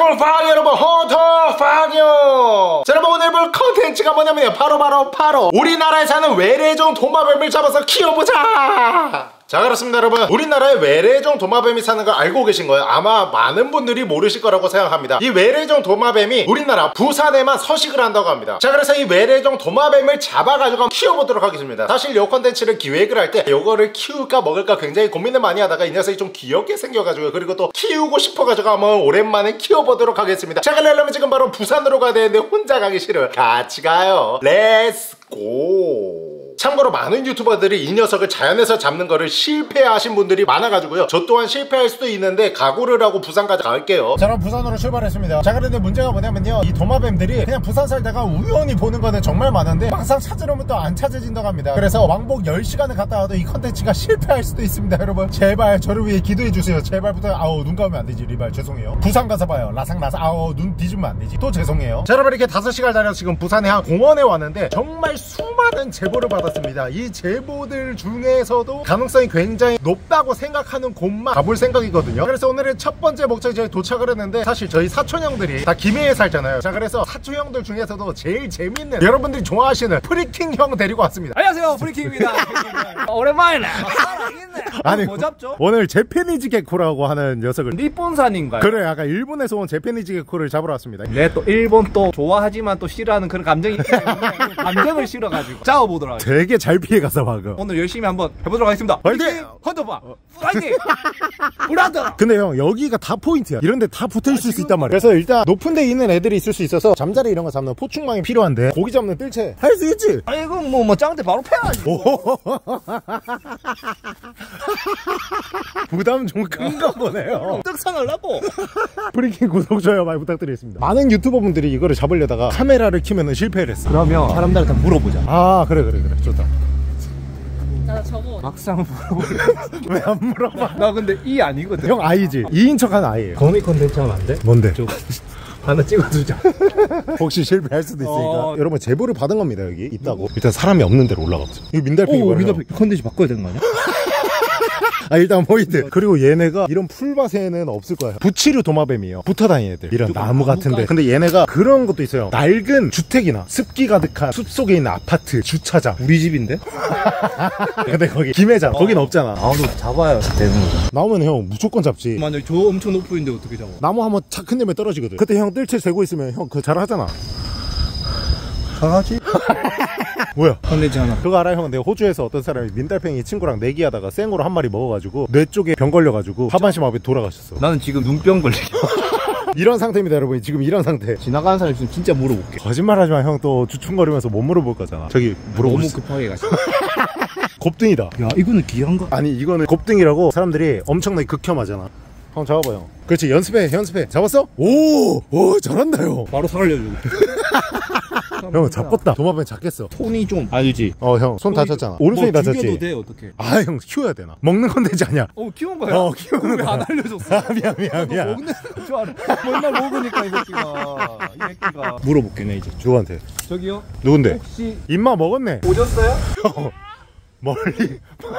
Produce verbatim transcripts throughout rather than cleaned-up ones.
헌터팡 여러분, 헌터팡요. 자, 여러분 오늘 볼 컨텐츠가 뭐냐면요, 바로 바로 바로 우리나라에 사는 외래종 도마뱀을 잡아서 키워보자. 자, 그렇습니다 여러분. 우리나라에 외래종 도마뱀이 사는 걸 알고 계신 거예요? 아마 많은 분들이 모르실 거라고 생각합니다. 이 외래종 도마뱀이 우리나라 부산에만 서식을 한다고 합니다. 자, 그래서 이 외래종 도마뱀을 잡아가지고 한번 키워보도록 하겠습니다. 사실 이 컨텐츠를 기획을 할 때 이거를 키울까 먹을까 굉장히 고민을 많이 하다가 이 녀석이 좀 귀엽게 생겨가지고, 그리고 또 키우고 싶어가지고 한번 오랜만에 키워보도록 하겠습니다. 자, 그러려면 지금 바로 부산으로 가야 되는데 혼자 가기 싫어요. 같이 가요. 렛츠 고. 참고로 많은 유튜버들이 이 녀석을 자연에서 잡는 거를 실패하신 분들이 많아가지고요, 저 또한 실패할 수도 있는데 각오를 하고 부산까지 갈게요. 자, 그럼 부산으로 출발했습니다. 자, 그런데 문제가 뭐냐면요, 이 도마뱀들이 그냥 부산 살다가 우연히 보는 거는 정말 많은데 막상 찾으려면 또 안 찾아진다고 합니다. 그래서 왕복 열 시간을 갔다 와도 이 컨텐츠가 실패할 수도 있습니다. 여러분 제발 저를 위해 기도해주세요. 제발 부탁. 아우 눈 감으면 안 되지. 리발 죄송해요. 부산 가서 봐요. 라상라상. 아우 눈 뒤집으면 안 되지. 또 죄송해요. 자, 여러분 이렇게 다섯 시간 다녀서 지금 부산의 한 공원에 왔는데 정말 수많은 제보를 받았습니다. 이 제보들 중에서도 가능성이 굉장히 높다고 생각하는 곳만 가볼 생각이거든요. 그래서 오늘의 첫 번째 목적지 저희 도착을 했는데, 사실 저희 사촌 형들이 다 김해에 살잖아요. 자, 그래서 사촌 형들 중에서도 제일 재밌는, 여러분들이 좋아하시는 프리킹 형 데리고 왔습니다. 안녕하세요, 프리킹입니다. 오랜만이네. 아니 뭐 잡죠? 오늘 재패니즈 게코라고 하는 녀석을, 일본산인가요? 그래, 약간 일본에서 온 재패니즈 게코를 잡으러 왔습니다. 네, 또 일본 또 좋아하지만 또 싫어하는 그런 감정이 있기 때문에 감정을 실어가지고 잡아보도록 하겠습니다. 되게 잘 피해가서 방금. 오늘 열심히 한번 해보도록 하겠습니다. 화이팅! 헌터봐 파이팅! 브라더! 근데 형 여기가 다 포인트야. 이런데 다 붙어있을 아, 수 있단 말이야. 그래서 일단 높은 데 있는 애들이 있을 수 있어서 잠자리 이런 거 잡는 포충망이 필요한데, 고기 잡는 뜰채 할 수 있지? 아니 이거 뭐, 뭐 짱한테 바로 패야지. 부담 좀 큰가 보네요. 떡상하려고. 프리킹 구독, 좋아요 많이 부탁드리겠습니다. 많은 유튜버분들이 이거를 잡으려다가 카메라를 켜면은 실패를 했어. 그러면 사람들한테 물어보자. 아 그래 그래 그래 좋다. 나 저거 막상 물어보래. 왜 안 물어봐? 나 근데 이 아니거든. 형 아이지? 이인 척하는 아이예요. 거미 컨텐츠 하면 안 돼? 뭔데? 저 하나 찍어주자. 혹시 실패할 수도 있으니까. 어... 여러분 제보를 받은 겁니다. 여기 있다고. 일단 사람이 없는 데로 올라가보자. 이거 민달팽이 오, 민달팽이 컨텐츠 바꿔야 되는 거 아니야? 아 일단 포인트. 그리고 얘네가 이런 풀밭에는 없을 거야. 부치류 도마뱀이에요. 붙어다니는 애들. 이런 나무 같은데. 근데 얘네가 그런 것도 있어요. 낡은 주택이나 습기 가득한 숲속에 있는 아파트 주차장. 우리 집인데? 근데 거기 김해잖아. 어. 거긴 없잖아. 나도 잡아야 되는 거야. 나오면 형 무조건 잡지. 만약에 저 엄청 높은데 어떻게 잡아? 나무 한번 착 흔들면 떨어지거든. 그때 형 뜰채 세고 있으면 형 그거 잘하잖아. 잘하지? 뭐야? 컨텐츠 하나. 그거 알아? 형 내가 호주에서 어떤 사람이 민달팽이 친구랑 내기하다가 생으로 한 마리 먹어가지고 뇌 쪽에 병 걸려가지고 하반신 마비 돌아가셨어. 나는 지금 눈병 걸리게. 이런 상태입니다 여러분. 지금 이런 상태. 지나가는 사람 있으면 진짜 물어볼게. 거짓말하지마. 형 또 주춤거리면서 못 물어볼 거잖아. 저기 물어볼 너무 수... 급하게 가시. 곱등이다. 야 이거는 귀한 거. 아니 이거는 곱등이라고 사람들이 엄청나게 극혐하잖아. 형 잡아봐 형. 그렇지 연습해 연습해. 잡았어? 오! 오 잘한다 형. 바로 살려줘. 형 잡았다. 도마뱀 잡겠어. 손이 좀 알지? 어 형 손 다쳤잖아. 오른손이 뭐 다쳤지? 죽여도 돼 어떻게? 아 형 키워야 되나? 먹는 컨텐츠 아니야. 어 키운 거야? 어 키우는 거야. 왜 안 알려줬어? 아, 미안 미안 미안. 먹는 줄 알아. 맨날 먹으니까 이 새끼가. 이 새끼가. 물어볼게 나 이제. 누구한테? 저기요? 누군데? 혹시 입마 먹었네. 오셨어요? 형 멀리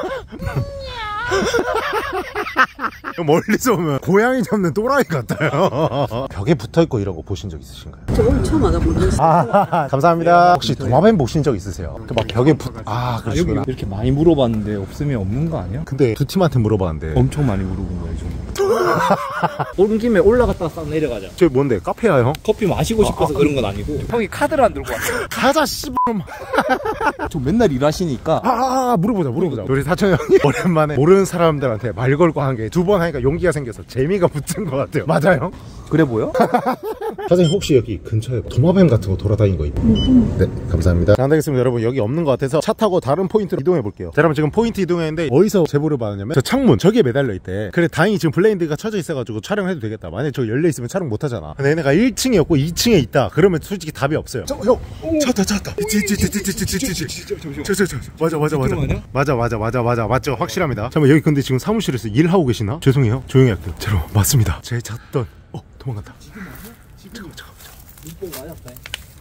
멀리서 오면 고양이 잡는 또라이 같아요. 벽에 붙어있고 이런 거 보신 적 있으신가요? 저 오늘 처음 와가 모르겠어요. 아 감사합니다. 혹시 도마뱀 보신 적 있으세요? 막 벽에 붙... 아 여기 그러시구나. 이렇게 많이 물어봤는데 없으면 없는 거 아니야? 근데 두 팀한테 물어봤는데 엄청 많이 물어본 거야 지금. 온 김에 올라갔다가 싹 내려가자. 저기 뭔데? 카페야 형? 커피 마시고 싶어서 아, 그런 건 아니고 형이 카드를 안 들고 왔어. 가자 씨발. 저 맨날 일하시니까. 아, 아, 아 물어보자 물어보자. 우리 사촌 형이 오랜만에 모르는 사람들한테 말 걸고 한 게 두 번 하니까 용기가 생겨서 재미가 붙은 것 같아요. 맞아요? 그래 보여? 사장님 혹시 여기 근처에 도마뱀 같은 거 돌아다니는 거 있나요? 네 감사합니다. 자, 안 되겠습니다 여러분. 여기 없는 것 같아서 차 타고 다른 포인트로 이동해 볼게요. 자, 여러분 지금 포인트 이동했는데 어디서 제보를 받았냐면 저 창문 저기에 매달려 있대. 그래 다행히 지금 블레인드가 쳐져 있어가지고 촬영해도 되겠다. 만약에 저 열려 있으면 촬영 못 하잖아. 근데 얘네가 일 층이었고 이 층에 있다 그러면 솔직히 답이 없어요. 저, 형 찾았다 찾았다. 저저저저저저저저저 맞아 맞아 맞아 맞아 맞아 맞아 맞아 맞죠. 확실합니다. 잠깐만 여기 근데 지금 사무실에서 일하고 계시나? 죄송해요 조용히 할게요. 자, 여러분 맞습니다. 제 찾던 어 도망간다. 잠깐만 잠깐만 눈뽕 맞았다.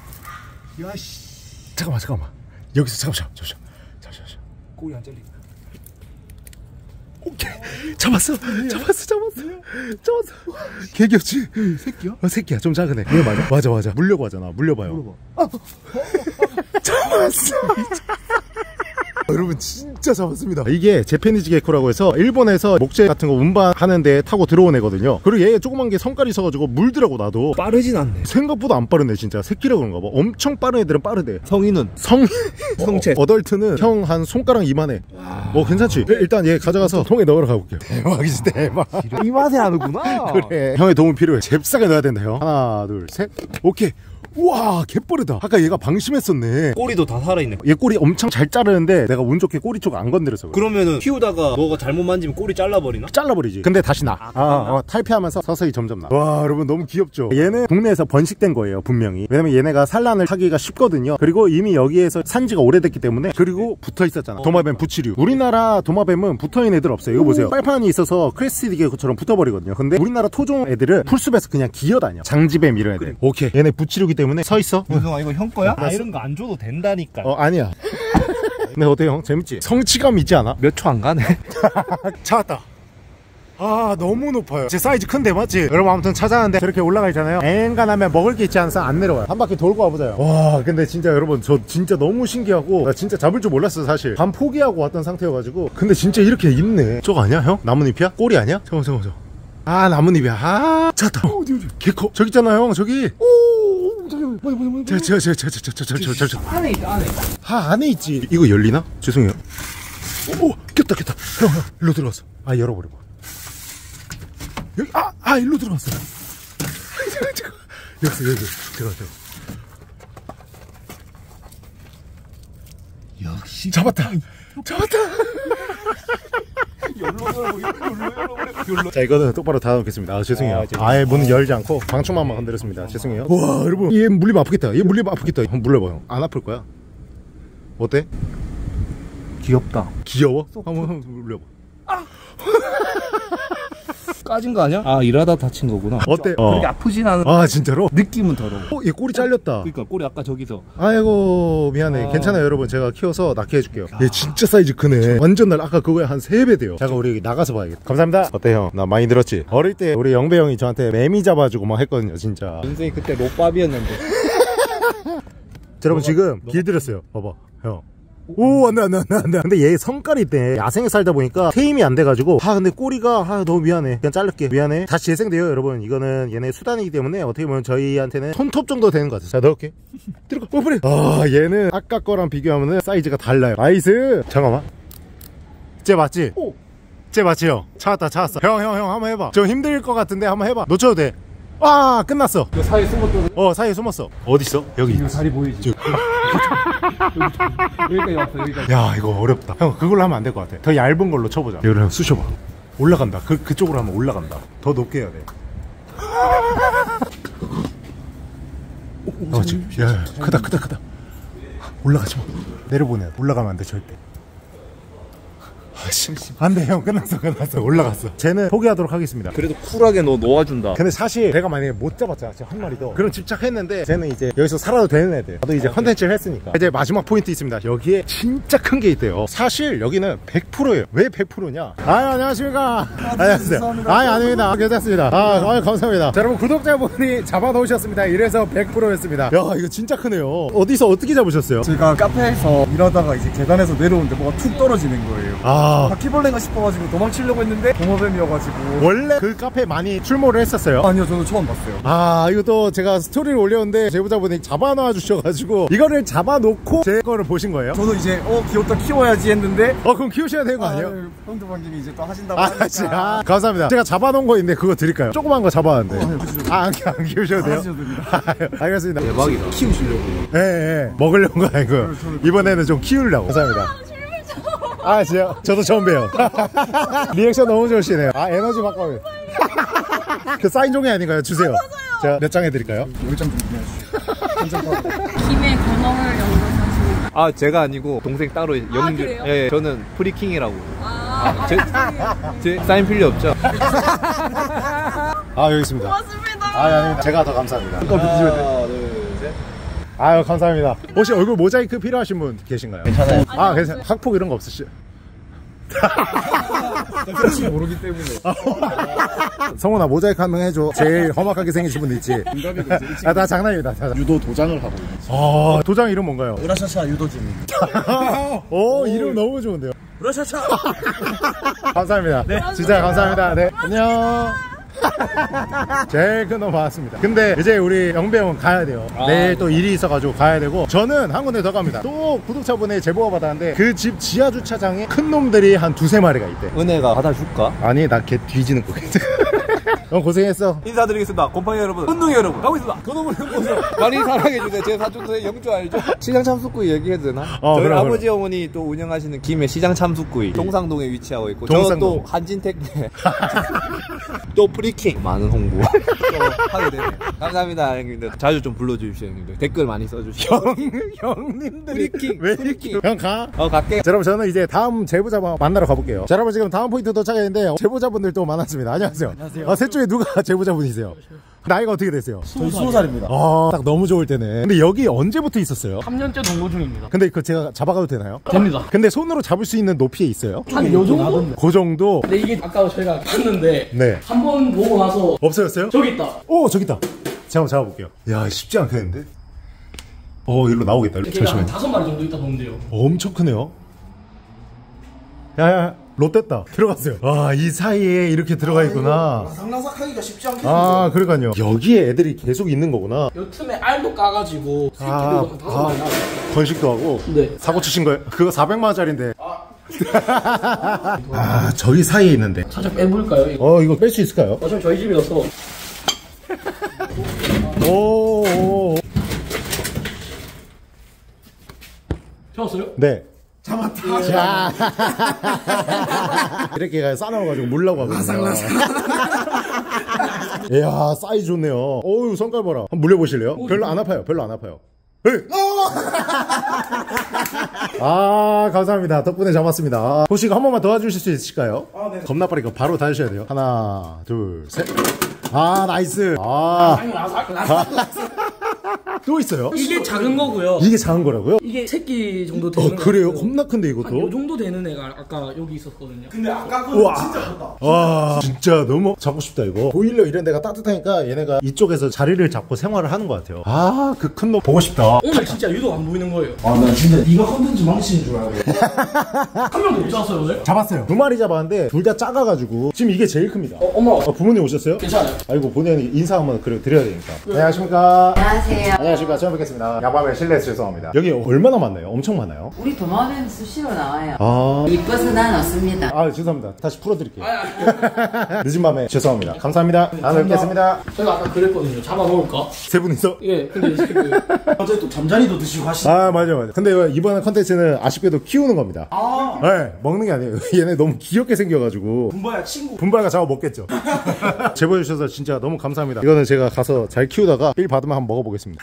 야씨 잠깐만 잠깐만 여기서 잠깐만 잠시만 잠시만 잠시만 꼬리 안 잘리게. 오케이. 잡았어. 잡았어. 잡았어. 잡았어. 개 귀엽지? 새끼야? 어, 새끼야. 좀 작은 애. 이거 맞아? 맞아, 맞아. 물려고 하잖아. 물려봐요. 물려봐. 아. 잡았어. 여러분 진짜 잡았습니다. 이게 재패니즈 게코라고 해서 일본에서 목재 같은 거 운반하는데 타고 들어온 애거든요. 그리고 얘 조그만 게 성깔이 있어가지고 물더라고. 나도 빠르진 않네. 생각보다 안 빠르네. 진짜 새끼라 그런가 봐. 엄청 빠른 애들은 빠르대. 성인은? 성 성체. 어, 어덜트는 형 한 손가락 이만해. 어 괜찮지? 일단 얘 가져가서 통에 넣으러 가볼게요. 대박이지 대박. 이 맛에 하는구나. 그래 형의 도움 필요해. 잽싸게 넣어야 된다 형. 하나 둘 셋. 오케이. 우와 개빠르다. 아까 얘가 방심했었네. 꼬리도 다 살아있네. 얘 꼬리 엄청 잘 자르는데 내가 운 좋게 꼬리 쪽 안 건드려서 그래. 그러면은 키우다가 너가 잘못 만지면 꼬리 잘라버리나? 잘라버리지. 근데 다시 나. 아, 아, 어, 탈피하면서 서서히 점점 나. 와 여러분 너무 귀엽죠. 얘는 동네에서 번식된 거예요 분명히. 왜냐면 얘네가 산란을 하기가 쉽거든요. 그리고 이미 여기에서 산지가 오래됐기 때문에. 그리고 붙어 있었잖아. 도마뱀 부치류. 우리나라 도마뱀은 붙어있는 애들 없어요. 이거 보세요. 빨판이 있어서 크레스티드 게코처럼 붙어버리거든요. 근데 우리나라 토종 애들은 풀숲에서 그냥 기어다녀. 장지뱀 이런 애들. 오케이 얘네 부치류기 때문에 서 있어. 윤성아 이거 형 거야? 아 이런 거 안 줘도 된다니까. 어 아니야. 근데 어때요 형? 재밌지? 성취감 있지 않아? 몇 초 안 가네. 찾았다. 아 너무 높아요. 제 사이즈 큰데 맞지? 여러분 아무튼 찾아왔는데 저렇게 올라가 있잖아요. 앵간하면 먹을 게 있지 않아서 안 내려와요. 한 바퀴 돌고 와보자요. 와 근데 진짜 여러분 저 진짜 너무 신기하고 나 진짜 잡을 줄 몰랐어 사실. 반 포기하고 왔던 상태여가지고. 근데 진짜 이렇게 있네. 저거 아니야 형? 나뭇잎이야? 꼬리 아니야? 잠깐만 잠깐만 잠깐만. 아 나뭇잎이야. 아 찾았다. 어디 어디 개코 저기 있잖아요 형 저기. 오 저저저저저저저저저 안에 있다 안에. 아 안에 있지. 이거 열리나? 죄송해요. 오 꼈다 꼈다. 형 형 일로 들어왔어. 아 열어버려봐. 여기 아 아 일로 들어왔어. 여기 여기 들어가 들어. 역시 잡았다. 잡았다. 자 이거는 똑바로 닫아놓겠습니다. 아 죄송해요. 아, 아예 문을 열지 않고 방충망만 건드렸습니다. 죄송해요. 와 여러분 얘 물리면 아프겠다. 얘 물리면 아프겠다. 한번 물려봐요. 안 아플 거야. 어때? 귀엽다. 귀여워? 한번 한번 물려봐. 아! 까진 거 아니야? 아 일하다 다친 거구나. 어때? 그렇게 어. 아프진 않은. 아 진짜로? 느낌은 더러워. 어, 얘 꼬리 잘렸다. 그러니까 꼬리 아까 저기서. 아이고 미안해. 아. 괜찮아요 여러분. 제가 키워서 낳게 해줄게요. 얘 진짜 사이즈 크네. 완전 날 아까 그거에 한 세 배 돼요. 잠깐 우리 나가서 봐야겠다. 감사합니다. 어때 형? 나 많이 들었지? 어릴 때 우리 영배 형이 저한테 매미 잡아주고 막 했거든요 진짜. 인생이 그때 노밥이었는데. 자, 여러분 지금 길들였어요. 봐봐 형. 오 안돼 안돼 안돼 안돼. 근데 얘 성깔이 있대. 야생에 살다 보니까 테임이 안 돼가지고. 아 근데 꼬리가 아 너무 미안해. 그냥 자를게. 미안해. 다시 재생돼요 여러분. 이거는 얘네 수단이기 때문에 어떻게 보면 저희한테는 손톱 정도 되는 것 같아. 자 넣을게. 들어가. 어 그래. 아 얘는 아까 거랑 비교하면 사이즈가 달라요. 나이스. 잠깐만. 쟤 맞지? 오. 쟤 맞지 형? 찾았다 찾았어. 형 형 형 한번 해봐. 좀 힘들 것 같은데 한번 해봐. 놓쳐도 돼. 아 끝났어. 그 사이에 숨었거든. 어 사이에 숨었어. 어딨어? 여기. 이거 다리 보이지? 여기까지 왔어 여기까지. 야 이거 어렵다. 형 그걸로 하면 안 될 것 같아. 더 얇은 걸로 쳐보자. 이거를 형 쑤셔봐. 올라간다. 그, 그쪽으로 하면 올라간다. 더 높게 해야 돼. 어, 지금 야, 야 크다 크다 크다. 올라가지 마. 내려보내야 돼. 올라가면 안 돼 절대. 아씨 안돼 형 끝났어 끝났어. 올라갔어. 쟤는 포기하도록 하겠습니다. 그래도 쿨하게 너 놓아준다. 근데 사실 내가 만약에 못 잡았잖아 지금 한 마리 더. 그럼 집착했는데 쟤는 이제 여기서 살아도 되는 애들. 나도 이제 컨텐츠를 했으니까. 이제 마지막 포인트 있습니다. 여기에 진짜 큰 게 있대요. 사실 여기는 백 퍼센트예요. 왜 백 퍼센트냐? 아 안녕하십니까. 아, 안녕하세요. 아 아닙니다. 괜찮습니다. 아, 아 감사합니다. 자, 여러분 구독자분이 잡아 놓으셨습니다. 이래서 백 퍼센트였습니다. 야 이거 진짜 크네요. 어디서 어떻게 잡으셨어요? 제가 카페에서 일하다가 이제 계단에서 내려오는데 뭐가 툭 떨어지는 거예요. 아 바퀴벌레가 싶어가지고 도망치려고 했는데 도마뱀이어가지고. 원래 그 카페 많이 출몰을 했었어요? 아니요 저는 처음 봤어요. 아 이것도 제가 스토리를 올렸는데 제보자분이 잡아놔 주셔가지고 이거를 잡아놓고 제 거를 보신 거예요? 저도 이제 어 귀엽다 키워야지 했는데 어 그럼 키우셔야 되는 거 아니에요? 아, 형도방님이 이제 또 하신다고 아, 하니까. 진짜? 감사합니다. 제가 잡아놓은 거 있는데 그거 드릴까요? 조그만 거 잡아왔는데. 어, 네, 아, 안, 안 키우셔도 돼요? 하셔도 됩니다. 아, 알겠습니다. 대박이다. 키우시려고. 예, 예. 먹으려고 아니고 이번에는 좀 키우려고. 감사합니다. 아, 진짜 저도 처음 봬요. 리액션 너무 좋으시네요. 아, 에너지 바꿔요. 그 사인 종이 아닌가요? 주세요. 제가 몇 장 해드릴까요? 열 장 준비하시죠. 김의 근황을 연구하십니다. 아 제가 아니고 동생 따로 영주. 그래요? 예, 저는 프리킹이라고. 아, 아, 제, 제 사인 필요 없죠? 아, 여기 있습니다. 고맙습니다. 아, 아닙니다. 제가 더 감사합니다. 하나, 둘, 셋. 아유, 감사합니다. 혹시 얼굴 모자이크 필요하신 분 계신가요? 괜찮아요. 아, 괜찮아요. 학폭 이런 거 없으시? 혹시 모르기 때문에. 성훈아 모자이크 한 명 해줘. 제일 험악하게 생기신 분 있지. 아, 다 장난입니다. 다. 유도 도장을 하고 있는. 아, 도장 이름 뭔가요? 으라샤샤 유도진입니다. 오, 이름 너무 좋은데요. 으라샤샤. 감사합니다. 네, 진짜 감사합니다. 네, 안녕. 제일 큰 놈 받았습니다. 근데 이제 우리 영배 형은 가야 돼요. 아, 내일 또 일이 있어가지고 가야 되고, 저는 한 군데 더 갑니다. 또 구독자분의 제보가 받았는데 그 집 지하 주차장에 큰 놈들이 한 두세 마리가 있대. 은혜가 받아줄까? 아니, 나 걔 뒤지는 거겠지. 형 고생했어. 인사드리겠습니다. 곰팡이 여러분, hun둥이 여러분, 가고 있습니다. 그놈을 보세요. 많이 사랑해주세요. 제 사촌동생 영주 알죠? 시장 참숯구이 얘기해도 되나? 어, 저희 그럼, 아버지 그럼. 어머니 또 운영하시는 김해 시장 참숯구이 동상동에 위치하고 있고, 동상동. 저또 한진택배 또 프리킹 많은 홍보 또 하게 되네. 감사합니다 형님들. 자주 좀 불러주십시오 형님들. 댓글 많이 써주시고. 형, 형님들이 프리킹, 왜 프리킹. 이렇게 형 가? 어 갈게. 자, 여러분 저는 이제 다음 제보자 만나러 가볼게요. 자, 여러분 지금 다음 포인트 도착했는데 제보자분들 또 만났습니다. 안녕하세요. 안녕하세요. 어, 셋 중에 누가 제보자분이세요? 나이가 어떻게 되세요? 저희 스무 살입니다. 아, 딱 너무 좋을 때네. 근데 여기 언제부터 있었어요? 삼 년째 동거 중입니다. 근데 그거 제가 잡아가도 되나요? 됩니다. 근데 손으로 잡을 수 있는 높이에 있어요? 한 요 정도? 그 정도? 근데 이게 아까 저희가 봤는데 네. 한 번 보고 나서 없어졌어요? 저기 있다. 오, 저기 있다. 제가 한번 잡아볼게요. 야, 쉽지 않겠는데? 어, 일로 나오겠다. 일로. 걔가 한 잠시만요. 다섯 마리 정도 있다 보면 돼요. 엄청 크네요. 야야, 롯됐다. 들어갔어요. 아, 이 사이에 이렇게 들어가 있구나. 나삭나삭하기가 쉽지 않겠는데. 아, 그러니까요. 여기에 애들이 계속 있는 거구나. 요 틈에 알도 까가지고 새끼도 아, 한 다섯 마리 나와요. 건식도 하고. 네. 사고 치신 거예요? 그거 사백만 원짜리인데. 아, 저기 사이에 있는데. 살짝 빼볼까요? 이거? 어, 이거 뺄 수 있을까요? 어차피 저희 집이라서 오, 오, 오. 잡았어요? 네. 잡았다. 자. 이렇게 싸놓아가지고 물라고 하거든요. 이야, 사이즈 좋네요. 어우, 성깔 봐라. 한번 물려보실래요? 별로 안 아파요. 별로 안 아파요. 에이! 아, 감사합니다. 덕분에 잡았습니다. 혹시 이거 한 번만 도와주실 수 있을까요? 아, 네. 겁나 빠르니까 바로 닫으셔야 돼요. 하나, 둘, 셋. 아, 나이스. 아. 아니 나삭 나삭 또 있어요? 이게 작은 거고요. 이게 작은 거라고요? 이게 새끼 정도 되는 어, 그래요? 거 같고. 겁나 큰데, 한 요 이것도? 정도 되는 애가 아까 여기 있었거든요. 근데 아까 그거 우와. 진짜 크다. 와, 진짜 너무 잡고 싶다, 이거. 보일러 이런 데가 따뜻하니까 얘네가 이쪽에서 자리를 잡고 생활을 하는 것 같아요. 아, 그 큰 놈 보고 싶다. 오늘 진짜 유독 안 보이는 거예요. 아, 나 진짜 네가 컨텐츠 망치는 줄 알고. 한 명도 못 잡았어요 오늘? 잡았어요. 두 마리 잡았는데 둘 다 작아가지고 지금 이게 제일 큽니다. 어, 엄마 어, 부모님 오셨어요? 괜찮아요. 아이고, 본인이 인사 한번 그래 드려야 되니까. 안녕하십니까. 안녕하세요. 안녕하십니까. 처음 뵙겠습니다. 야밤에 실례해서 죄송합니다. 여기 얼마나 많나요? 엄청 많아요? 우리 도마뱀 수시로 나와요. 아, 이뻐서 난 없습니다. 아, 죄송합니다. 다시 풀어드릴게요. 늦은 밤에 죄송합니다. 감사합니다. 다음에 뵙겠습니다. 제가 아까 그랬거든요. 잡아 먹을까? 세 분이서? 예, 근데 이 새끼 어제 또 잠자리도 드시고 하시. 아, 맞아요, 맞아요. 근데 이번에 컨텐츠는 아쉽게도 키우는 겁니다. 아, 네, 먹는 게 아니에요. 얘네 너무 귀엽게 생겨가지고. 분바야 친구. 분발가 잡아 먹겠죠. 제보해주셔서 진짜 너무 감사합니다. 이거는 제가 가서 잘 키우다가 빌 받으면 한번 먹어보겠습니다.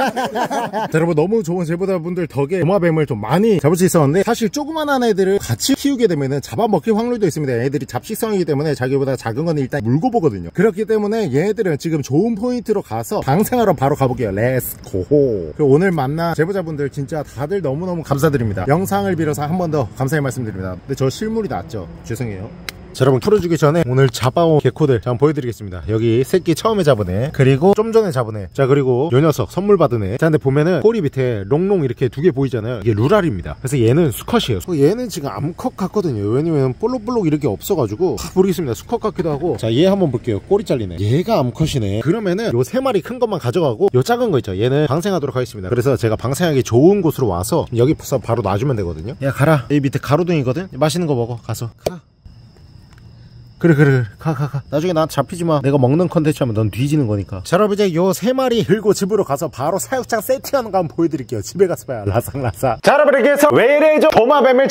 자, 여러분 너무 좋은 제보자분들 덕에 도마뱀을 좀 많이 잡을 수 있었는데, 사실 조그만한 애들을 같이 키우게 되면은 잡아먹힐 확률도 있습니다. 얘들이 잡식성이기 때문에 자기보다 작은 건 일단 물고 보거든요. 그렇기 때문에 얘네들은 지금 좋은 포인트로 가서 방생하러 바로 가볼게요. 렛츠고. 오늘 만난 제보자분들 진짜 다들 너무너무 감사드립니다. 영상을 빌어서 한 번 더 감사의 말씀드립니다. 근데 저 실물이 낫죠? 죄송해요. 자, 여러분 풀어주기 전에 오늘 잡아온 개코들 한번 보여드리겠습니다. 여기 새끼 처음에 잡은 애, 그리고 좀 전에 잡은 애, 자, 그리고 요 녀석 선물 받은 애. 자, 근데 보면은 꼬리 밑에 롱롱 이렇게 두 개 보이잖아요. 이게 루랄입니다. 그래서 얘는 수컷이에요. 얘는 지금 암컷 같거든요. 왜냐면 볼록볼록 이렇게 없어가지고 하, 모르겠습니다. 수컷 같기도 하고. 자, 얘 한번 볼게요. 꼬리 잘리네. 얘가 암컷이네. 그러면은 요 세 마리 큰 것만 가져가고 요 작은 거 있죠, 얘는 방생하도록 하겠습니다. 그래서 제가 방생하기 좋은 곳으로 와서 여기서 바로 놔주면 되거든요. 야, 가라. 이 밑에 가로등이거든. 맛있는 거 먹어. 가서 가. 그래 그래 그래 가 가 가 나중에 나한테 잡히지마. 내가 먹는 컨텐츠 하면 넌 뒤지는 거니까. 자, 여러분 이제 요 세 마리 들고 집으로 가서 바로 사육장 세팅하는 거 한번 보여드릴게요. 집에 가서 봐요. 라삭라삭. 자, 여러분 이렇게 해서 외래종 도마뱀을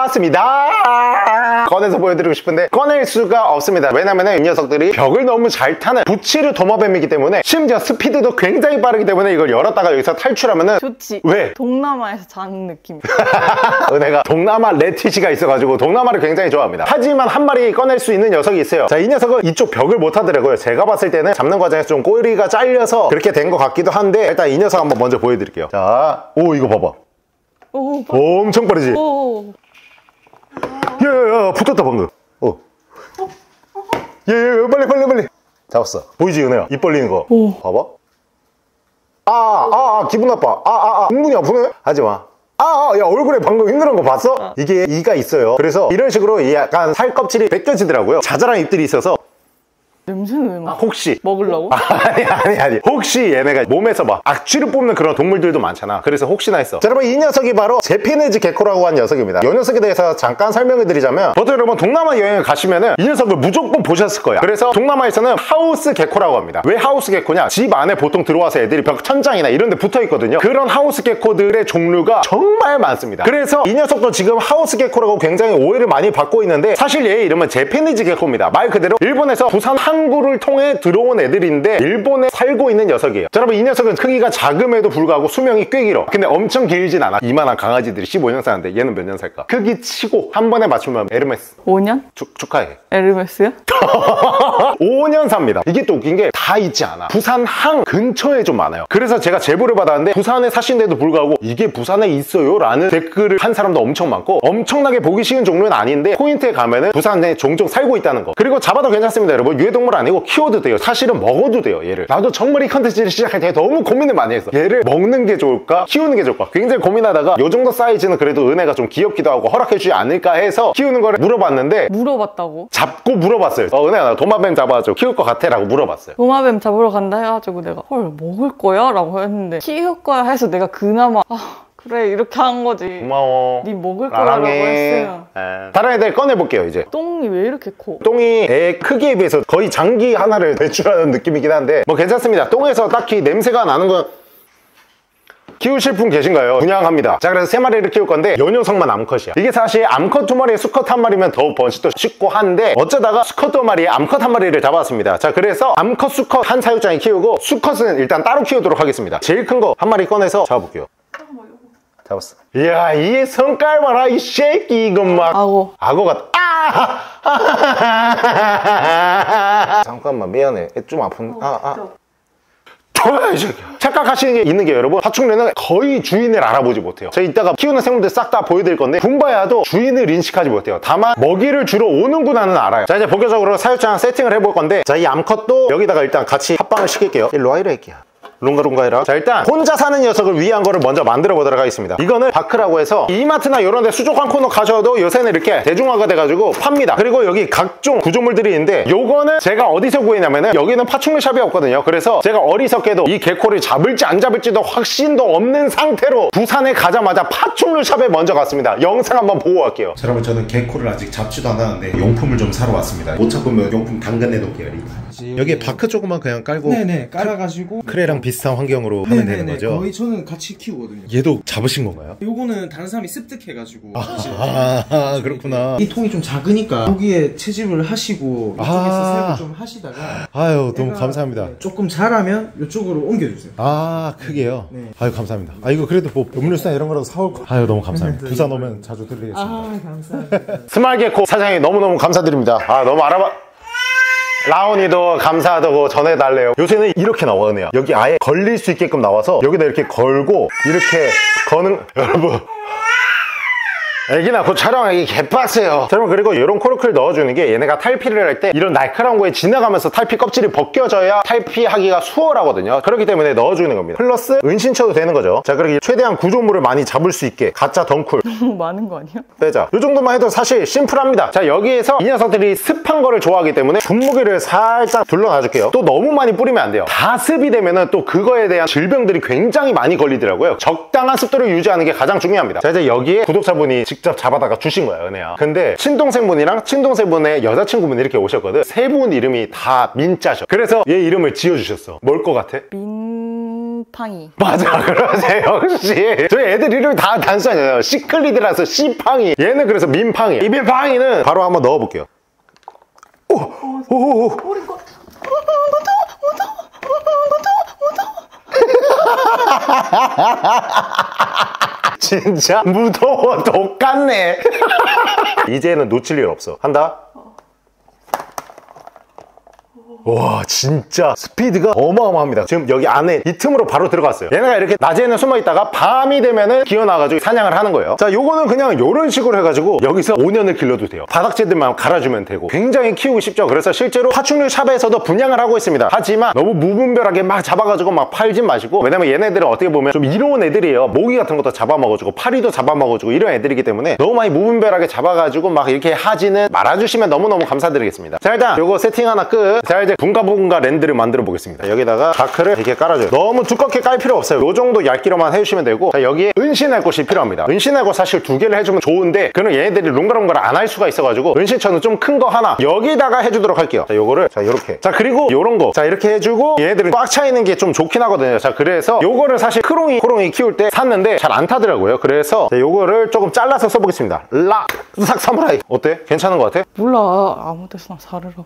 잡아왔습니다. 꺼내서 보여드리고 싶은데 꺼낼 수가 없습니다. 왜냐면은 이 녀석들이 벽을 너무 잘 타는 부치르 도마뱀이기 때문에, 심지어 스피드도 굉장히 빠르기 때문에 이걸 열었다가 여기서 탈출하면은 좋지. 왜? 동남아에서 자는 느낌. 은혜가 동남아 레티시가 있어가지고 동남아를 굉장히 좋아합니다. 하지만 한 마리 꺼낼 수 있는 녀석이 있어요. 자, 이 녀석은 이쪽 벽을 못 하더라고요. 제가 봤을 때는 잡는 과정에서 좀 꼬리가 잘려서 그렇게 된 것 같기도 한데, 일단 이 녀석 한번 먼저 보여드릴게요. 자, 오, 이거 봐봐. 오, 엄청 빠르지? 오. 야야야 붙었다 방금. 어. 예예 빨리 빨리 빨리. 잡았어. 보이지 은혜야? 입 벌리는 거. 오. 봐봐. 아아 아, 아, 기분 나빠. 아아 아, 은근히 아프네. 하지마. 아, 야 얼굴에 방금 힘들은 거 봤어? 어. 이게 이가 있어요. 그래서 이런 식으로 약간 살 껍질이 벗겨지더라고요. 자잘한 입들이 있어서. 냄새는 왜 막? 혹시 먹으려고? 아니 아니 아니 혹시 얘네가 몸에서 막 악취를 뿜는 그런 동물들도 많잖아. 그래서 혹시나 했어. 자, 여러분 이 녀석이 바로 제피니즈 게코라고 하는 녀석입니다. 이 녀석에 대해서 잠깐 설명을 드리자면 보통 여러분 동남아 여행을 가시면은 이 녀석을 무조건 보셨을 거야. 그래서 동남아에서는 하우스 게코라고 합니다. 왜 하우스 게코냐? 집 안에 보통 들어와서 애들이 벽 천장이나 이런 데 붙어 있거든요. 그런 하우스 게코들의 종류가 정말 많습니다. 그래서 이 녀석도 지금 하우스 게코라고 굉장히 오해를 많이 받고 있는데 사실 얘의 이름은 제피니즈 게코입니다. 말 그대로 일본에서 부산 항구를 통해 들어온 애들인데 일본에 살고 있는 녀석이에요. 자, 여러분 이 녀석은 크기가 작음에도 불구하고 수명이 꽤 길어. 근데 엄청 길진 않아. 이만한 강아지들이 십오 년 사는데 얘는 몇 년 살까? 크기 치고 한 번에 맞추면 에르메스. 오 년? 축, 축하해. 에르메스요? 오 년 삽니다. 이게 또 웃긴 게 다 있지 않아. 부산 항 근처에 좀 많아요. 그래서 제가 제보를 받았는데 부산에 사신데도 불구하고 이게 부산에 있어요? 라는 댓글을 한 사람도 엄청 많고 엄청나게 보기 쉬운 종류는 아닌데 포인트에 가면은 부산에 종종 살고 있다는 거. 그리고 잡아도 괜찮습니다 여러분. 유해동물 아니고 키워도 돼요. 사실은 먹어도 돼요 얘를. 나도 정말 이 컨텐츠를 시작할 때 너무 고민을 많이 했어. 얘를 먹는 게 좋을까? 키우는 게 좋을까? 굉장히 고민하다가 요 정도 사이즈는 그래도 은혜가 좀 귀엽기도 하고 허락해주지 않을까 해서 키우는 거를 물어봤는데 물어봤다고? 잡고 물어봤어요. 어, 은혜야 나 도마뱀 잡아줘. 키울 것 같아? 라고 물어봤어요. 도마뱀 잡으러 간다 해가지고 내가 헐 먹을 거야? 라고 했는데 키울 거야 해서 내가 그나마 아 그래 이렇게 한 거지. 고마워. 네 먹을 거라고 했어요. 에. 다른 애들 꺼내볼게요 이제. 똥이 왜 이렇게 커? 똥이 애 크기에 비해서 거의 장기 하나를 배출하는 느낌이긴 한데 뭐 괜찮습니다. 똥에서 딱히 냄새가 나는 건 키우실 분 계신가요? 분양합니다. 자, 그래서 세 마리를 키울 건데 요 녀석만 암컷이야. 이게 사실 암컷 두 마리에 수컷 한 마리면 더 번식도 쉽고 한데 어쩌다가 수컷 두 마리에 암컷 한 마리를 잡았습니다. 자, 그래서 암컷 수컷 한 사육장에 키우고 수컷은 일단 따로 키우도록 하겠습니다. 제일 큰 거 한 마리 꺼내서 잡아볼게요. 잡았어. 이야, 이 성깔 봐라, 이 쉐이키 이거 막. 악어. 악어가 아! 잠깐만 미안해. 좀 아픈. 아 아. 착각하시는 게 있는 게 여러분 파충류는 거의 주인을 알아보지 못해요. 제가 이따가 키우는 생물들 싹 다 보여드릴 건데 붐바야도 주인을 인식하지 못해요. 다만 먹이를 주러 오는구나는 알아요. 자, 이제 본격적으로 사육장 세팅을 해볼 건데 자, 이 암컷도 여기다가 일단 같이 합방을 시킬게요. 일로 와 이래 애기야. 룽가룽가 해라. 자, 일단 혼자 사는 녀석을 위한 거를 먼저 만들어 보도록 하겠습니다. 이거는 바크라고 해서 이마트나 이런 데 수족관 코너 가셔도 요새는 이렇게 대중화가 돼가지고 팝니다. 그리고 여기 각종 구조물들이 있는데 요거는 제가 어디서 구했냐면은 여기는 파충류 샵이 없거든요. 그래서 제가 어리석게도 이 개코를 잡을지 안 잡을지도 확신도 없는 상태로 부산에 가자마자 파충류 샵에 먼저 갔습니다. 영상 한번 보고 갈게요. 자, 여러분 저는 개코를 아직 잡지도 않았는데 용품을 좀 사러 왔습니다. 못 잡으면 용품 당근내 놓게요. 여기에 바크 조금만 그냥 깔고 네네 깔아가지고 크레랑 비슷한 환경으로 하면 네네네, 되는 거죠? 거의 저는 같이 키우거든요. 얘도 잡으신 건가요? 요거는 다른 사람이 습득해가지고 아, 아 그렇구나. 이 통이 좀 작으니까 여기에 채집을 하시고 이쪽에서 아. 새로 좀 하시다가 아유 너무 감사합니다. 조금 자라면 이쪽으로 옮겨주세요. 아 크게요? 네. 아유 감사합니다. 아 이거 그래도 뭐 음료수나 이런 거라도 사올 거. 아유 너무 감사합니다. 부산 오면 자주 들리겠습니다. 아 감사합니다. 스마일개코 사장님 너무너무 감사드립니다. 아 너무 알아봐. 라온이도 감사하다고 전해달래요. 요새는 이렇게 나와 은혜야. 여기 아예 걸릴 수 있게끔 나와서 여기다 이렇게 걸고 이렇게 거는 여러분 애기나 곧 촬영하기 개빡세요. 여러분 그리고 이런 코르크를 넣어주는 게 얘네가 탈피를 할 때 이런 날카로운 거에 지나가면서 탈피 껍질이 벗겨져야 탈피하기가 수월하거든요. 그렇기 때문에 넣어주는 겁니다. 플러스 은신처도 되는 거죠. 자, 그리고 최대한 구조물을 많이 잡을 수 있게 가짜 덩쿨 너무 많은 거 아니야? 빼자. 이 정도만 해도 사실 심플합니다. 자, 여기에서 이 녀석들이 습한 거를 좋아하기 때문에 분무기를 살짝 둘러놔줄게요. 또 너무 많이 뿌리면 안 돼요. 다 습이 되면은 또 그거에 대한 질병들이 굉장히 많이 걸리더라고요. 적당한 습도를 유지하는 게 가장 중요합니다. 자, 이제 여기에 구독자분이 직접 잡아다가 주신 거야 은혜야. 근데 친동생분이랑 친동생분의 여자친구분이 이렇게 오셨거든. 세 분 이름이 다 민자셔. 그래서 얘 이름을 지어주셨어. 뭘 것 같아? 민팡이. 맞아, 그러세요. 역시 저희 애들 이름이 다 단순하잖아요. 시클리드라서 시팡이. 얘는 그래서 민팡이. 이 민팡이는 바로 한번 넣어볼게요. 오! 오! 오! 진짜 무더워 똑같네. 이제는 놓칠 일 없어. 한다. 와 진짜 스피드가 어마어마합니다. 지금 여기 안에 이 틈으로 바로 들어갔어요. 얘네가 이렇게 낮에는 숨어있다가 밤이 되면은 기어나가지고 사냥을 하는 거예요. 자 요거는 그냥 요런 식으로 해가지고 여기서 오 년을 길러도 돼요. 바닥재들만 갈아주면 되고 굉장히 키우기 쉽죠. 그래서 실제로 파충류 샵에서도 분양을 하고 있습니다. 하지만 너무 무분별하게 막 잡아가지고 막 팔진 마시고, 왜냐면 얘네들은 어떻게 보면 좀 이로운 애들이에요. 모기 같은 것도 잡아먹어주고 파리도 잡아먹어주고 이런 애들이기 때문에 너무 많이 무분별하게 잡아가지고 막 이렇게 하지는 말아주시면 너무너무 감사드리겠습니다. 자 일단 요거 세팅 하나 끝. 자 이제 분가분가 랜드를 만들어 보겠습니다. 여기다가 다크를 이렇게 깔아줘요. 너무 두껍게 깔 필요 없어요. 요 정도 얇기로만 해주시면 되고, 자 여기에 은신할 곳이 필요합니다. 은신할 곳 사실 두 개를 해주면 좋은데 그러면 얘네들이 룽가룽가를 안 할 수가 있어가지고 은신처는 좀 큰 거 하나 여기다가 해주도록 할게요. 자 요거를 자 요렇게, 자 그리고 요런 거 자 이렇게 해주고, 얘네들은 꽉 차 있는 게 좀 좋긴 하거든요. 자 그래서 요거를 사실 크롱이 코롱이 키울 때 샀는데 잘 안 타더라고요. 그래서 자, 요거를 조금 잘라서 써보겠습니다. 락 싹 사무라이. 어때? 괜찮은 것 같아? 몰라. 아무 데서나 사르라고.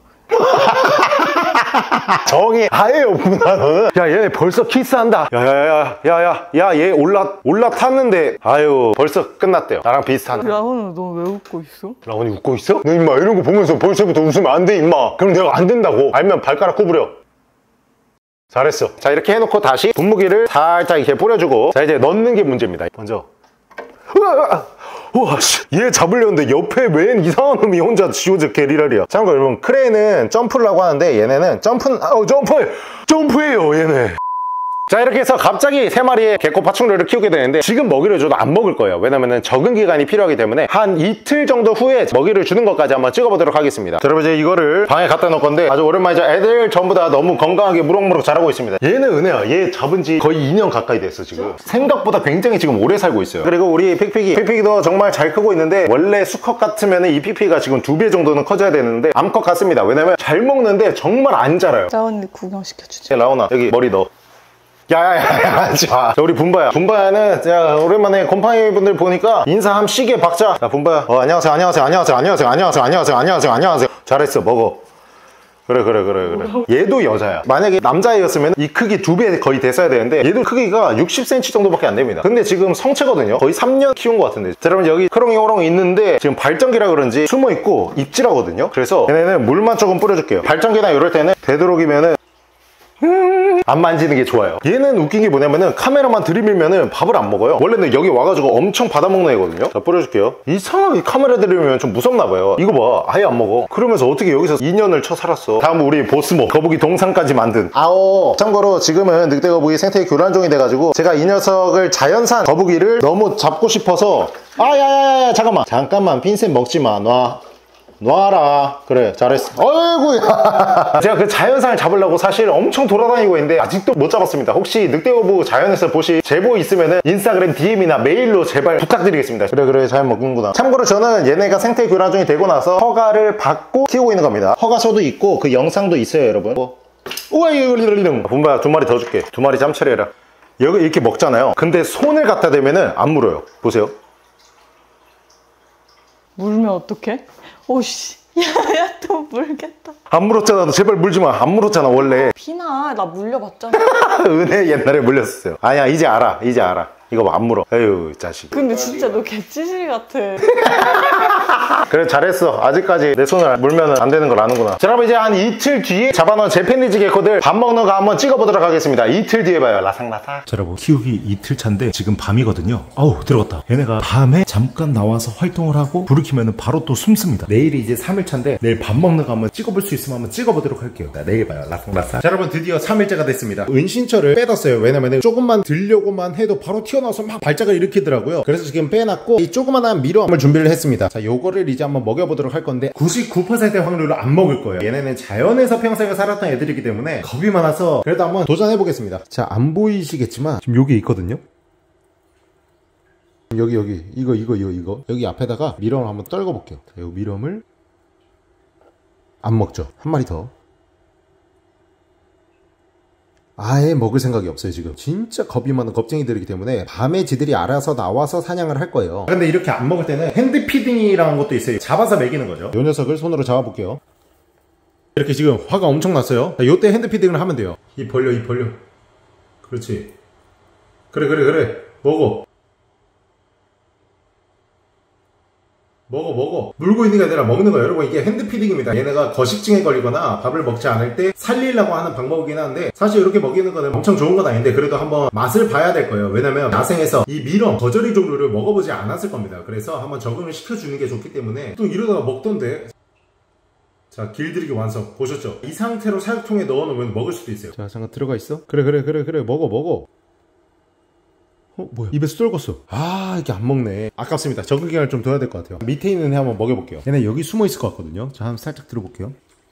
정이 아예 없구나 너는. 야 얘네 벌써 키스한다. 야야야야야야 야 야 얘 올라 올라탔는데 아유 벌써 끝났대요. 나랑 비슷한. 라온은 너 왜 웃고 있어? 라온이 웃고 있어? 너 임마 이런 거 보면서 벌써부터 웃으면 안 돼 임마. 그럼 내가 안 된다고. 알면 발가락 구부려. 잘했어. 자 이렇게 해놓고 다시 분무기를 살짝 이렇게 뿌려주고, 자 이제 넣는 게 문제입니다. 먼저 우와 씨, 얘 잡으려는데 옆에 웬 이상한 놈이 혼자 지워져 게리랄이야. 참고 여러분, 크레이는 점프를 하고 하는데 얘네는 점프는 어 점프 점프해요 얘네. 자 이렇게 해서 갑자기 세 마리의 개코 파충류를 키우게 되는데, 지금 먹이를 줘도 안 먹을 거예요. 왜냐면은 적응 기간이 필요하기 때문에 한 이틀 정도 후에 먹이를 주는 것까지 한번 찍어보도록 하겠습니다. 자, 여러분 이제 이거를 방에 갖다 놓을 건데 아주 오랜만이죠. 애들 전부 다 너무 건강하게 무럭무럭 자라고 있습니다. 얘는 은혜야, 얘 잡은 지 거의 이 년 가까이 됐어 지금. 생각보다 굉장히 지금 오래 살고 있어요. 그리고 우리 픽픽이 픽픽이도 정말 잘 크고 있는데, 원래 수컷 같으면 이 픽픽이가 지금 두 배 정도는 커져야 되는데 암컷 같습니다. 왜냐면 잘 먹는데 정말 안 자라요. 자 언니 구경시켜주지. 자 라온아 여기 머리 넣어. 야야야야 자 우리 분바야. 분바야는 자 오랜만에 곰팡이 분들 보니까 인사 함 시계 박자. 자 분바야 어 안녕하세요 안녕하세요 안녕하세요 안녕하세요 안녕하세요 안녕하세요 안녕하세요 안녕하세요. 잘했어 먹어. 그래 그래 그래 그래. 얘도 여자야. 만약에 남자애였으면 이 크기 두 배 거의 됐어야 되는데 얘도 크기가 육십 센티미터 정도밖에 안 됩니다. 근데 지금 성체거든요. 거의 삼 년 키운 것 같은데. 자 여러분 여기 크롱이 호롱이 있는데 지금 발전기라 그런지 숨어있고 입질하거든요. 그래서 얘네는 물만 조금 뿌려줄게요. 발전기나 이럴 때는 되도록이면은 안 만지는 게 좋아요. 얘는 웃긴 게 뭐냐면은 카메라만 들이밀면은 밥을 안 먹어요. 원래는 여기 와가지고 엄청 받아먹는 애거든요. 자 뿌려줄게요. 이상하게 카메라 들이밀면 좀 무섭나봐요. 이거 봐 아예 안 먹어. 그러면서 어떻게 여기서 이 년을 쳐 살았어. 다음 우리 보스모 거북이 동상까지 만든 아오. 참고로 지금은 늑대 거북이 생태 교란종이 돼가지고 제가 이 녀석을 자연산 거북이를 너무 잡고 싶어서 아야야야 잠깐만 잠깐만 핀셋 먹지마 놔 놔라. 그래 잘했어. 어이구야. 제가 그 자연산을 잡으려고 사실 엄청 돌아다니고 있는데 아직도 못 잡았습니다. 혹시 늑대거북 자연에서 보실 제보 있으면은 인스타그램 디엠이나 메일로 제발 부탁드리겠습니다. 그래 그래 잘 먹는구나. 참고로 저는 얘네가 생태 교란종이 되고 나서 허가를 받고 키우고 있는 겁니다. 허가서도 있고 그 영상도 있어요 여러분. 우와 이거 분바야 두 마리 더 줄게. 두 마리 짬 처리해라. 여기 이렇게 먹잖아요. 근데 손을 갖다 대면은 안 물어요. 보세요. 물면 어떡해? 오씨 야야 또 물겠다. 안 물었잖아. 너 제발 물지 마. 안 물었잖아 원래. 피나 나 물려봤잖아. 은혜 옛날에 물렸었어요. 아니야 이제 알아 이제 알아. 이거 봐 안 물어. 에휴 자식. 근데 진짜 너 개찌질 같아. 그래 잘했어. 아직까지 내 손을 물면 안 되는 걸 아는구나. 자 여러분 이제 한 이틀 뒤에 잡아놓은 제페니즈 개코들 밥 먹는 거 한번 찍어보도록 하겠습니다. 이틀 뒤에 봐요. 라삭라삭. 자 여러분 키우기 이틀 차인데 지금 밤이거든요. 아우 들어갔다. 얘네가 밤에 잠깐 나와서 활동을 하고 불을 켜면 바로 또 숨습니다. 내일이 이제 삼 일 차인데 내일 밥 먹는 거 한번 찍어볼 수 있으면 한번 찍어보도록 할게요. 자, 내일 봐요. 라삭라삭. 자 여러분 드디어 삼 일째가 됐습니다. 은신처를 빼뒀어요. 왜냐면 조금만 들려고만 해도 바로 튀어나와서 막 발작을 일으키더라고요. 그래서 지금 빼놨고 이 조그만한 미러함을 준비를 했습니다. 자 요거를 이제 한번 먹여보도록 할 건데 구십구 퍼센트의 확률로 안 먹을 거예요. 얘네는 자연에서 평생을 살았던 애들이기 때문에 겁이 많아서 그래도 한번 도전해보겠습니다. 자 안 보이시겠지만 지금 여기 있거든요. 여기 여기 이거 이거 이거 이거 여기 앞에다가 미럼을 한번 떨궈 볼게요. 자, 요 미럼을 안 먹죠. 한 마리 더. 아예 먹을 생각이 없어요 지금. 진짜 겁이 많은 겁쟁이들이기 때문에 밤에 지들이 알아서 나와서 사냥을 할 거예요. 근데 이렇게 안 먹을 때는 핸드피딩이라는 것도 있어요. 잡아서 먹이는 거죠. 요 녀석을 손으로 잡아볼게요. 이렇게 지금 화가 엄청 났어요. 자, 요때 핸드피딩을 하면 돼요. 입 벌려 입 벌려. 그렇지. 그래 그래 그래 먹어 먹어 먹어. 물고 있는 게 아니라 먹는 거야. 여러분 이게 핸드피딩입니다. 얘네가 거식증에 걸리거나 밥을 먹지 않을 때 살리려고 하는 방법이긴 한데 사실 이렇게 먹이는 거는 엄청 좋은 건 아닌데 그래도 한번 맛을 봐야 될 거예요. 왜냐면 야생에서 이 미럼, 거저리 종류를 먹어보지 않았을 겁니다. 그래서 한번 적응을 시켜주는 게 좋기 때문에 또 이러다가 먹던데. 자, 길들이기 완성. 보셨죠? 이 상태로 사육통에 넣어놓으면 먹을 수도 있어요. 자, 잠깐 들어가 있어. 그래 그래 그래 그래 먹어 먹어. 어 뭐야 입에서 떨궜어. 아 이게 안 먹네. 아깝습니다. 적응 기간을 좀 둬야 될 것 같아요. 밑에 있는 애 한번 먹여볼게요. 얘네 여기 숨어 있을 것 같거든요. 자 한번 살짝 들어볼게요.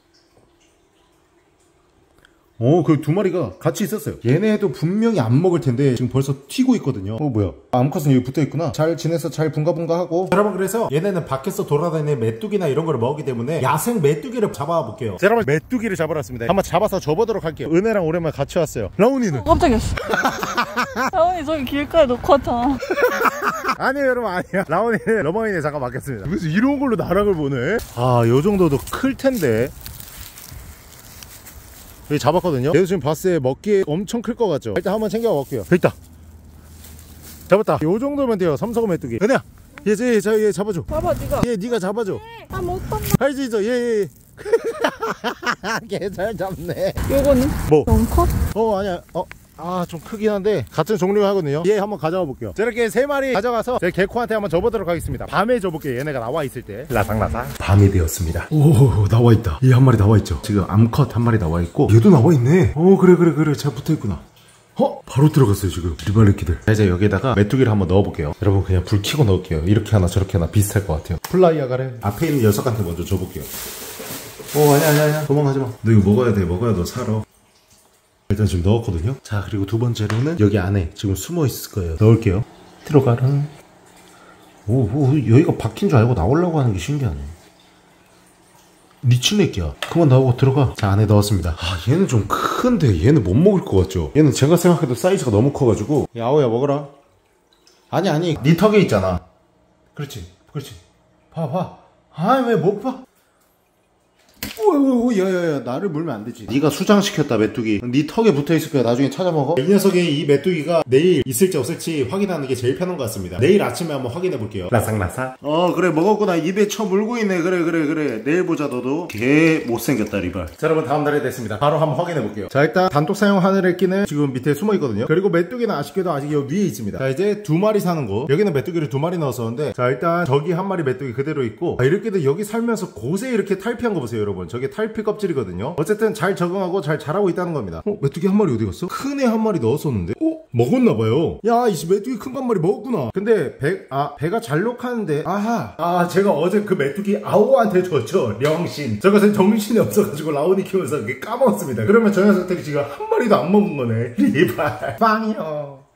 오, 그 두 마리가 같이 있었어요. 얘네도 분명히 안 먹을 텐데 지금 벌써 튀고 있거든요. 어 뭐야 암컷은 여기 붙어있구나. 잘 지내서 잘 분가분가 하고. 여러분 그래서 얘네는 밖에서 돌아다니는 메뚜기나 이런 걸 먹기 때문에 야생 메뚜기를 잡아볼게요. 자, 여러분 메뚜기를 잡으러 왔습니다. 한번 잡아서 줘보도록 할게요. 은혜랑 오랜만에 같이 왔어요. 라온이는? 어, 깜짝이야. 라온이 저기 길가에 놓고 왔잖아. 아니에요 여러분 아니야. 라온이는 러머인에 잠깐 맡겼습니다. 그래서 이런 걸로 나락을 보네. 아 요정도도 클 텐데. 여기 잡았거든요. 얘도 지금 봤을 때 먹기에 엄청 클 것 같죠. 일단 한번 챙겨 먹을게요. 있다. 잡았다. 요 정도면 돼요. 삼서구 메뚜기. 은혜야 얘, 얘, 얘, 얘 잡아줘. 봐봐, 니가. 얘 니가 잡아줘. 아, 못 봤나? 알지 저 얘 얘. 걔 잘 잡네. 요거는? 뭐? 너무 커? 어 아니야. 어. 아 좀 크긴 한데 같은 종류 하거든요. 얘 한번 가져가 볼게요. 저렇게 세 마리 가져가서 제 개코한테 한번 줘보도록 하겠습니다. 밤에 줘볼게요. 얘네가 나와 있을 때. 라상라상. 밤이 되었습니다. 오 나와 있다. 얘 한 마리 나와 있죠. 지금 암컷 한 마리 나와 있고 얘도 나와 있네. 오 그래 그래 그래 잘 붙어 있구나. 어? 바로 들어갔어요 지금 리발레키들. 자 이제 여기에다가 메뚜기를 한번 넣어볼게요. 여러분 그냥 불 켜고 넣을게요. 이렇게 하나 저렇게 하나 비슷할 것 같아요. 플라이어 가래. 앞에 있는 녀석한테 먼저 줘볼게요. 오 아니야 아니야 아니야 도망가지마. 너 이거 먹어야 돼. 먹어야 너 살아. 일단 지금 넣었거든요. 자 그리고 두 번째로는 여기 안에 지금 숨어 있을 거예요. 넣을게요. 들어가라. 오, 오 여기가 박힌 줄 알고 나오려고 하는 게 신기하네. 리치네끼야. 그만 나오고 들어가. 자 안에 넣었습니다. 아 얘는 좀 큰데 얘는 못 먹을 것 같죠. 얘는 제가 생각해도 사이즈가 너무 커가지고. 야오야 먹어라. 아니 아니 네 턱에 있잖아. 그렇지 그렇지. 봐봐. 아 왜 못 봐. 오오오 야야야 나를 물면 안 되지. 네가 수장시켰다 메뚜기. 네 턱에 붙어있을 거야. 나중에 찾아먹어. 이 녀석의 이 메뚜기가 내일 있을지 없을지 확인하는 게 제일 편한 것 같습니다. 내일 아침에 한번 확인해 볼게요. 라상라상. 어 그래 먹었구나. 입에 쳐 물고 있네. 그래 그래 그래 내일 보자. 너도 개 못생겼다 리발. 자 여러분 다음 날이 됐습니다. 바로 한번 확인해 볼게요. 자 일단 단독 사용 하늘의 끼는 지금 밑에 숨어 있거든요. 그리고 메뚜기는 아쉽게도 아직 여기 위에 있습니다. 자 이제 두 마리 사는 거. 여기는 메뚜기를 두 마리 넣었었는데 자 일단 저기 한 마리 메뚜기 그대로 있고. 아, 이렇게도 여기 살면서 곳에 이렇게 탈피한 거 보세요 여러분. 저게 탈피 껍질이거든요. 어쨌든 잘 적응하고 잘 자라고 있다는 겁니다. 어? 메뚜기 한 마리 어디 갔어? 큰 애 한 마리 넣었었는데? 어? 먹었나봐요. 야 이씨 메뚜기 큰 거 한 마리 먹었구나. 근데 배, 아 배가 잘록하는데 아하 아 제가 어제 그 메뚜기 아오한테 줬죠. 령신. 저것은 정신이 없어가지고 라온이 키우면서 까먹었습니다. 그러면 저 녀석들이 지금 한 마리도 안 먹은 거네. 리발 빵이요.